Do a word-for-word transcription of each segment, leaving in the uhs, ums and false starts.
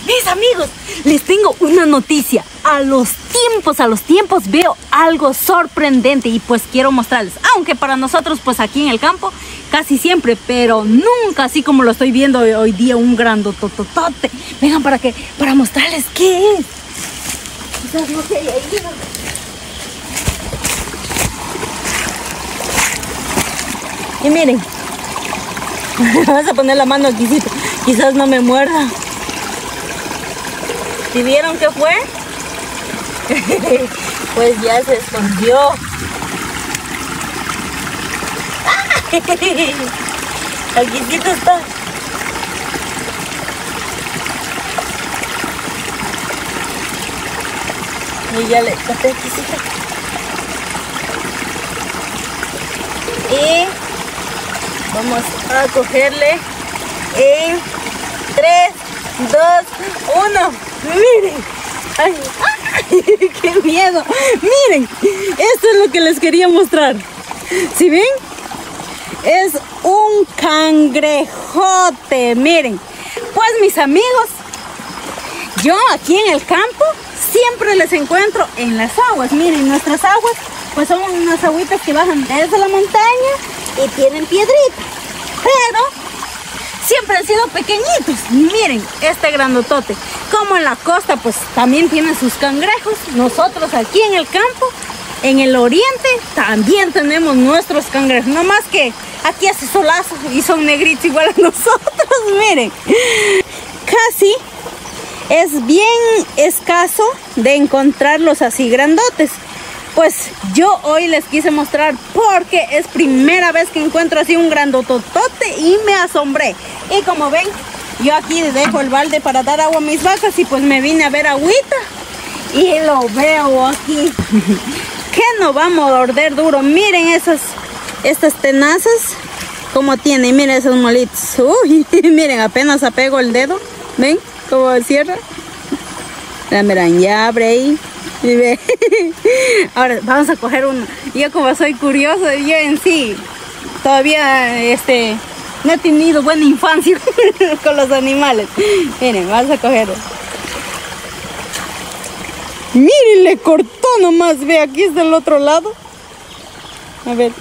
Mis amigos, les tengo una noticia. A los tiempos, a los tiempos veo algo sorprendente y pues quiero mostrarles. Aunque para nosotros pues aquí en el campo casi siempre, pero nunca así como lo estoy viendo hoy día, un grandotototote. Vengan para que, para mostrarles qué es. Quizás no sé, ahí vengan. Y miren, vamos a poner la mano aquí, quizás no me muerda. ¿Sí vieron qué fue? Pues ya se escondió. Aquí está. Y ya le tapé aquí. Y vamos a cogerle en tres, dos, uno. Miren. Ay, ay, qué miedo. Miren, esto es lo que les quería mostrar. ¿Sí ven? Es un cangrejote. Miren, pues mis amigos, yo aquí en el campo siempre les encuentro en las aguas. Miren, nuestras aguas pues son unas agüitas que bajan desde la montaña y tienen piedritas, pero siempre han sido pequeñitos. Miren, este grandotote. Como en la costa pues también tienen sus cangrejos, nosotros aquí en el campo, en el oriente, también tenemos nuestros cangrejos. No más que aquí hace solazo y son negritos igual a nosotros. Miren, casi es bien escaso de encontrarlos así grandotes. Pues yo hoy les quise mostrar porque es primera vez que encuentro así un grandototote y me asombré. Y como ven, yo aquí dejo el balde para dar agua a mis vacas y pues me vine a ver agüita y lo veo aquí. Que no va a morder duro. Miren esas, estas tenazas como tiene. Miren esos molitos. Uy, miren, apenas apego el dedo. ¿Ven cómo cierra? Miren, ya abre ahí. Y ve. Ahora vamos a coger uno. Yo como soy curioso, yo en sí todavía este no he tenido buena infancia con los animales. Miren, vamos a coger. Miren, le cortó nomás. Ve, aquí es del otro lado. A ver.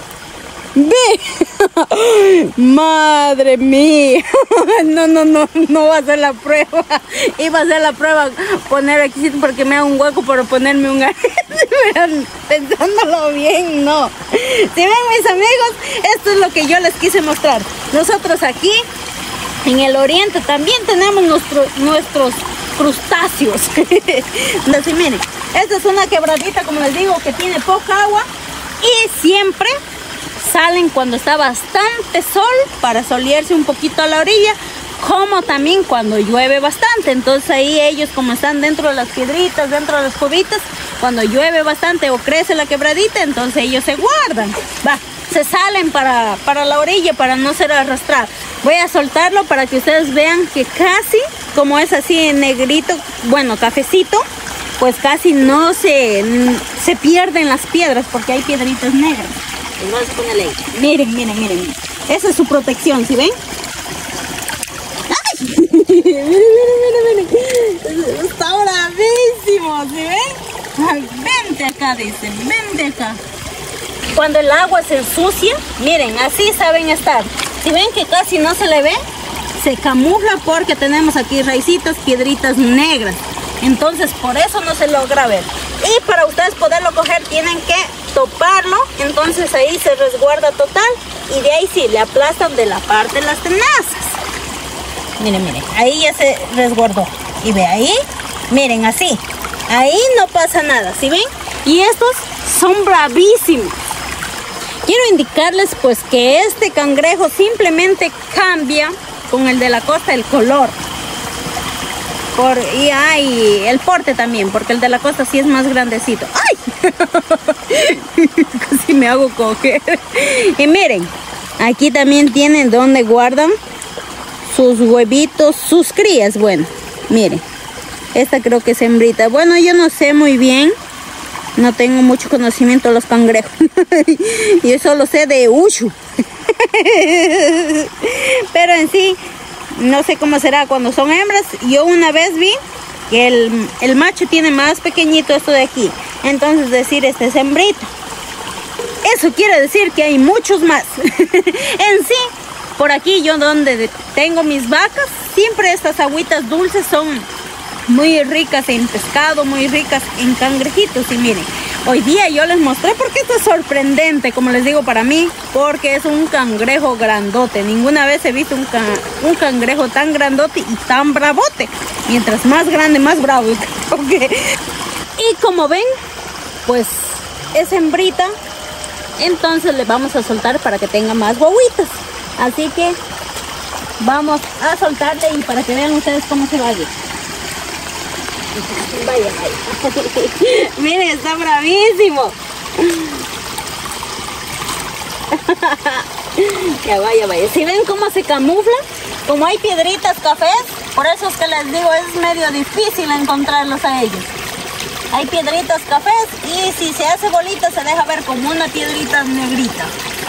Ve. Madre mía. No, no, no, no va a hacer la prueba. Iba a hacer la prueba poner aquí porque me haga un hueco para ponerme un arete. Pensándolo bien, no. Si ven, mis amigos, esto es lo que yo les quise mostrar. Nosotros aquí en el oriente también tenemos nuestro, nuestros crustáceos. Entonces miren, esta es una quebradita, como les digo, que tiene poca agua y siempre salen cuando está bastante sol para solearse un poquito a la orilla, como también cuando llueve bastante. Entonces ahí ellos, como están dentro de las piedritas, dentro de las cubitas, cuando llueve bastante o crece la quebradita, entonces ellos se guardan, va, se salen para, para la orilla para no ser arrastrados. Voy a soltarlo para que ustedes vean que casi, como es así negrito, bueno, cafecito, pues casi no se, se pierden las piedras porque hay piedritas negras. Vamos a ponerle ahí. Miren, miren, miren. Esa es su protección, ¿sí ven? ¡Ay! Miren, miren, miren, miren. Está bravísimo, ¿sí ven? Ay, vente acá, dicen, vente acá. Cuando el agua se ensucia, miren, así saben estar. Si ven que casi no se le ve, se camufla porque tenemos aquí raicitas, piedritas negras. Entonces por eso no se logra ver. Y para ustedes poderlo coger tienen que toparlo. Entonces ahí se resguarda total. Y de ahí sí, le aplastan de la parte de las tenazas. Miren, miren, ahí ya se resguardó. Y ve ahí, miren así. Ahí no pasa nada, ¿sí ven? Y estos son bravísimos. Quiero indicarles pues que este cangrejo simplemente cambia con el de la costa el color. Por, y hay el porte también, porque el de la costa sí es más grandecito. ¡Ay! Casi me hago coger. Y miren, aquí también tienen donde guardan sus huevitos, sus crías. Bueno, miren, esta creo que es hembrita. Bueno, yo no sé muy bien, no tengo mucho conocimiento de los cangrejos. Yo solo sé de Ushu. Pero en sí, no sé cómo será cuando son hembras. Yo una vez vi que el, el macho tiene más pequeñito esto de aquí. Entonces decir, este es hembrita. Eso quiere decir que hay muchos más. En sí, por aquí yo donde tengo mis vacas, siempre estas agüitas dulces son muy ricas en pescado, muy ricas en cangrejitos. Y miren, hoy día yo les mostré porque esto es sorprendente, como les digo, para mí, porque es un cangrejo grandote. Ninguna vez he visto un, can un cangrejo tan grandote y tan bravote. Mientras más grande, más bravo. Okay. Y como ven, pues es hembrita. Entonces le vamos a soltar para que tenga más guaguitas. Así que vamos a soltarle y para que vean ustedes cómo se va a ir. Vaya, vaya. Miren, está bravísimo. Ya vaya, vaya. Si ven cómo se camufla, como hay piedritas cafés, por eso es que les digo, es medio difícil encontrarlos a ellos. Hay piedritas cafés y si se hace bolita se deja ver como una piedrita negrita.